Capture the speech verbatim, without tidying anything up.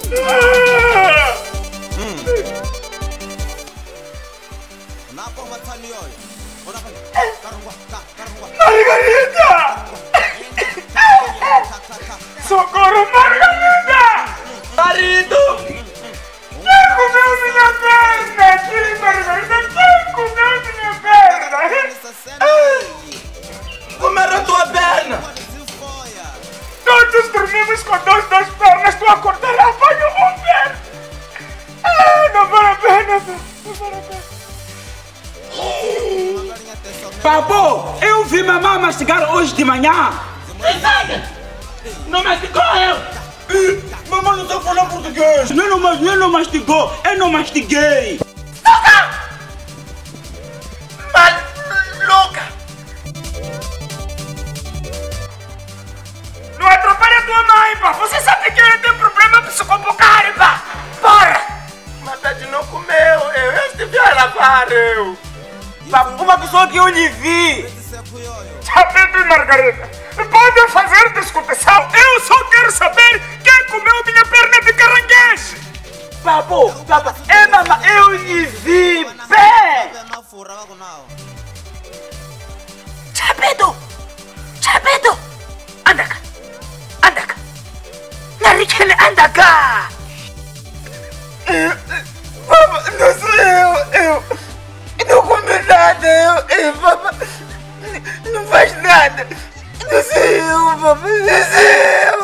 Margarida! Socorro, Margarida! Marido! Quem comeu minha perna? Quem, Margarida? Quem comeu minha perna? Comeram a tua perna! Todos dormimos com duas, duas pernas, tu acordarás, vai no Uber! Ah, não vale a pena, não vale a pena. Papo, eu vi mamãe mastigar hoje de manhã! Não mastigou eu! Mamãe não está falando português! Eu não, eu não mastigou, eu não mastiguei! Maluca! Não atrapalha a tua mãe, pá! Você sabe que ela tem problema psicopocar, pá! Bora! Mas Tati não comeu, eu, eu estive a lavar, eu! Papo, uma pessoa que eu lhe vi! Sabe, Margarida? Pode fazer discussão! Eu só quero saber quem comeu minha perna de caranguejo! Papo, papo, é mamãe, eu lhe vi! Pé! Chapedo! Chapedo! Anda cá! Anda cá! Narikele, anda cá! Papo, não sou eu! Eu não comi nada! Eu, eu, papo, não faz nada! Não sou eu, papo! Não sou eu!